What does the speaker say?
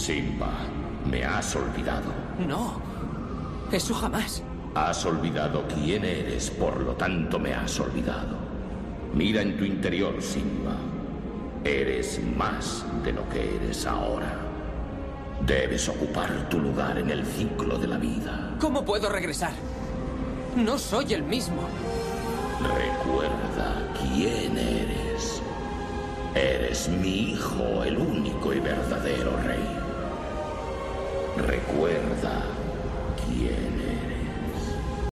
Simba, me has olvidado. No, eso jamás. Has olvidado quién eres, por lo tanto me has olvidado. Mira en tu interior, Simba. Eres más de lo que eres ahora. Debes ocupar tu lugar en el ciclo de la vida. ¿Cómo puedo regresar? No soy el mismo. Recuerda quién eres. Eres mi hijo, el único y verdadero rey. Recuerda quién